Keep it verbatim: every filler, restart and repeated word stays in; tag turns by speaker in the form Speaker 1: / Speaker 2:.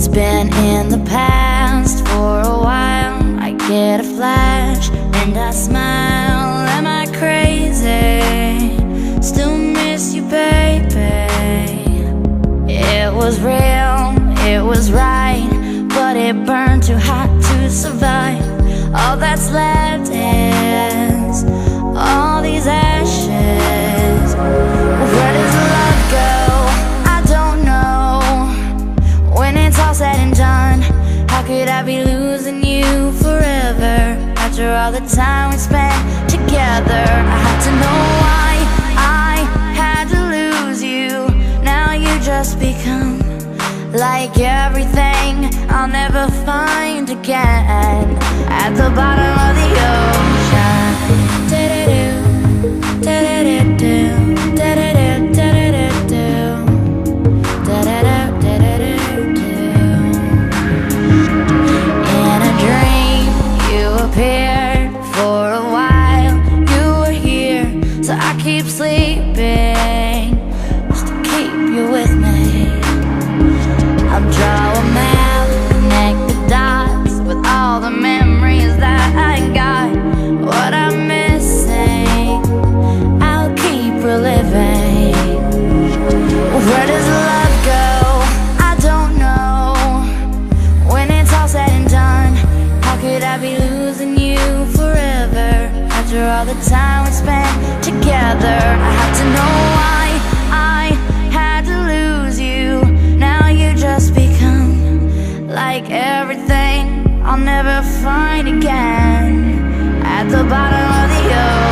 Speaker 1: been in the past for a while. I get a flash and I smile. Am I crazy? Still miss you, baby. It was real, it was right, but it burned too hot to survive. All that's left is all these ashes. Where does love go? I don't know. When it's all said and done, how could I be losing you forever? After all the time we spent together, I had to know why I had to lose you. Now you just become like everything I'll never find again. At the bottom of the ocean. Da-da-do, da-da-do-do, da-da-do, da-da-do-do, da-da-do, da-da-do-do. In a dream you appeared for a while. You were here, so I keep sleeping just to keep you with me. I'll draw a map, connect the dots with all the memories that I got. What I'm missing, I'll keep reliving. Where does love go? I don't know. When it's all said and done, how could I be losing you forever? After all the time we spent together, I had to know why I had to lose you. Now you just become like everything I'll never find again. At the bottom of the ocean.